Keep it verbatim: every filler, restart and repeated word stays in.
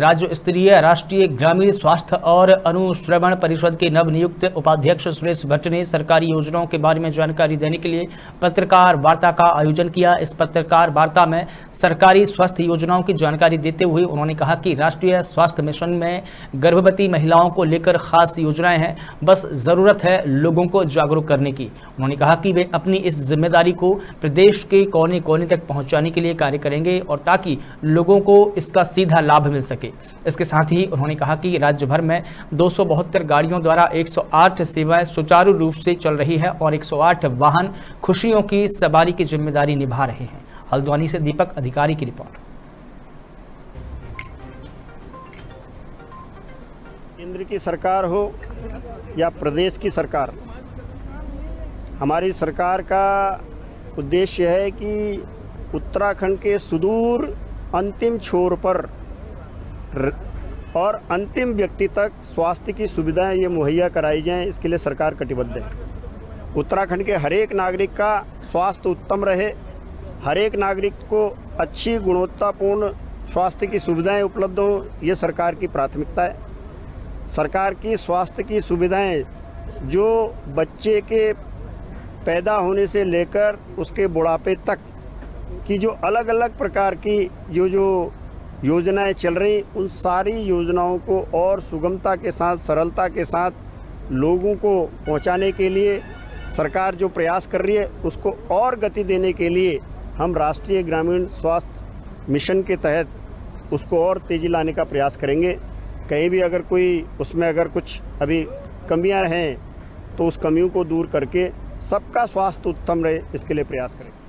राज्य स्तरीय राष्ट्रीय ग्रामीण स्वास्थ्य और अनुश्रवण परिषद के नवनियुक्त उपाध्यक्ष सुरेश भट्ट ने सरकारी योजनाओं के बारे में जानकारी देने के लिए पत्रकार वार्ता का आयोजन किया। इस पत्रकार वार्ता में सरकारी स्वास्थ्य योजनाओं की जानकारी देते हुए उन्होंने कहा कि राष्ट्रीय स्वास्थ्य मिशन में गर्भवती महिलाओं को लेकर खास योजनाएं हैं, बस जरूरत है लोगों को जागरूक करने की। उन्होंने कहा कि वे अपनी इस जिम्मेदारी को प्रदेश के कोने कोने तक पहुंचाने के लिए कार्य करेंगे और ताकि लोगों को इसका सीधा लाभ मिल सके। इसके साथ ही उन्होंने कहा कि राज्य भर में दो सौ बहत्तर गाड़ियों द्वारा एक सौ आठ सेवाएं सुचारू रूप से चल रही है और एक सौ आठ वाहन खुशियों की सवारी की जिम्मेदारी निभा रहे हैं। हल्द्वानी से दीपक अधिकारी की रिपोर्ट। केंद्र की सरकार हो या प्रदेश की सरकार, हमारी सरकार का उद्देश्य है कि उत्तराखंड के सुदूर अंतिम छोर पर और अंतिम व्यक्ति तक स्वास्थ्य की सुविधाएं ये मुहैया कराई जाएं। इसके लिए सरकार कटिबद्ध है। उत्तराखंड के हर एक नागरिक का स्वास्थ्य उत्तम रहे, हर एक नागरिक को अच्छी गुणवत्तापूर्ण स्वास्थ्य की सुविधाएं उपलब्ध हों, ये सरकार की प्राथमिकता है। सरकार की स्वास्थ्य की सुविधाएं जो बच्चे के पैदा होने से लेकर उसके बुढ़ापे तक की जो अलग अलग प्रकार की जो जो योजनाएं चल रही, उन सारी योजनाओं को और सुगमता के साथ, सरलता के साथ लोगों को पहुंचाने के लिए सरकार जो प्रयास कर रही है, उसको और गति देने के लिए हम राष्ट्रीय ग्रामीण स्वास्थ्य मिशन के तहत उसको और तेज़ी लाने का प्रयास करेंगे। कहीं भी अगर कोई उसमें अगर कुछ अभी कमियां हैं तो उस कमियों को दूर करके सबका स्वास्थ्य उत्तम रहे, इसके लिए प्रयास करें।